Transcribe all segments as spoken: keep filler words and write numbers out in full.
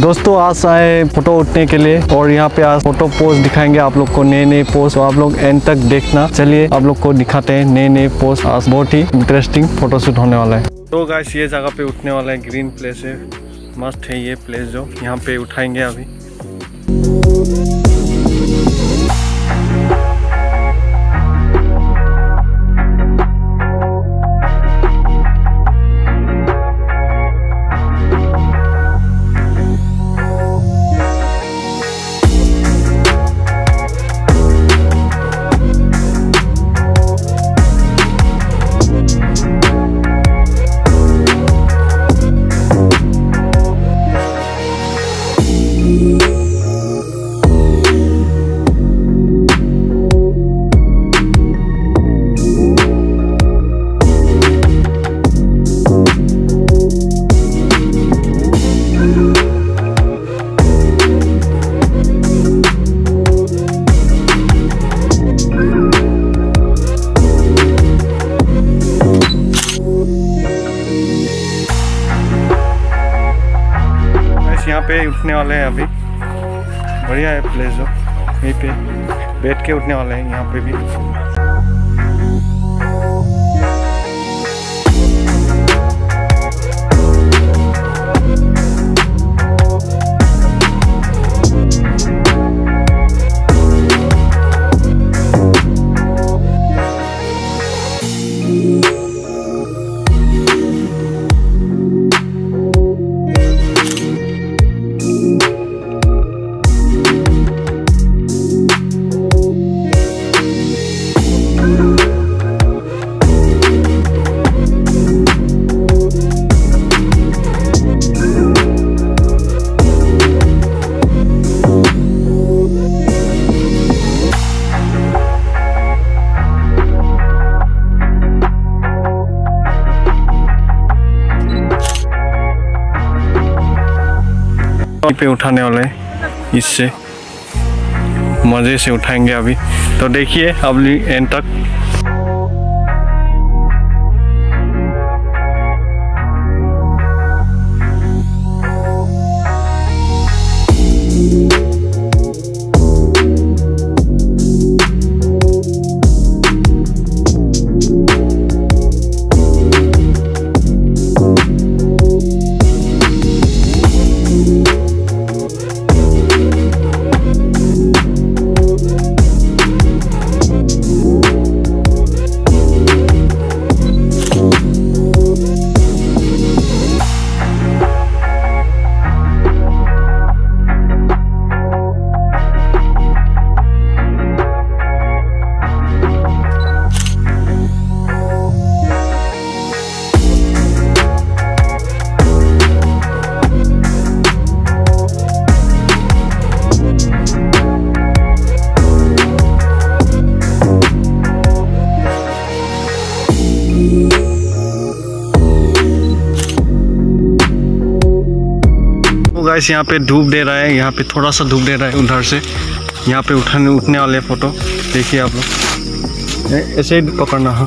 दोस्तों आज आए फोटो उठने के लिए और यहाँ पे आज फोटो पोज दिखाएंगे आप लोग को, नए नए पोज। तो आप लोग एंड तक देखना। चलिए आप लोग को दिखाते हैं नए नए पोज। आज बहुत ही इंटरेस्टिंग फोटोशूट होने वाला है। तो गाइस ये जगह पे उठने वाला है, ग्रीन प्लेस है, मस्त है ये प्लेस जो यहाँ पे उठाएंगे अभी। यहाँ पे उठने वाले हैं अभी। बढ़िया है प्लेस जो, यहीं पे बैठ के उठने वाले हैं यहाँ पे भी। पे उठाने वाले हैं, इससे मजे से उठाएंगे अभी। तो देखिए अब एंड तक। गाइस यहाँ पे धूप दे रहा है, यहाँ पे थोड़ा सा धूप दे रहा है उधर से। यहाँ पे उठाने उठने वाले फोटो देखिए आप लोग, ऐसे ही पकड़ना है।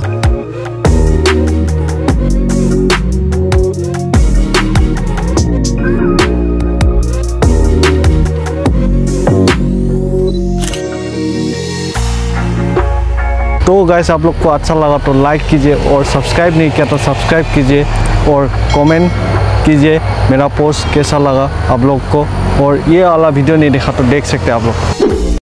तो गाइस आप लोग को अच्छा लगा तो लाइक कीजिए और सब्सक्राइब नहीं किया तो सब्सक्राइब कीजिए और कमेंट कीजिए मेरा पोस्ट कैसा लगा आप लोग को। और ये वाला वीडियो नहीं देखा तो देख सकते हैं आप लोग।